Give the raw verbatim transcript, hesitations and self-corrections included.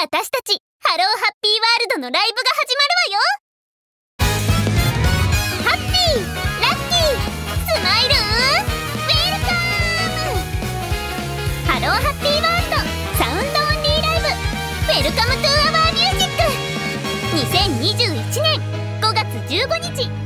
私たちハローハッピーワールドのライブが始まるわよ。ハッピー、ラッキー、スマイル、ウェルカム。ハローハッピーワールドサウンドオンリーライブ、ウェルカムトゥアワーミュージック。にせんにじゅういちねんごがつじゅうごにち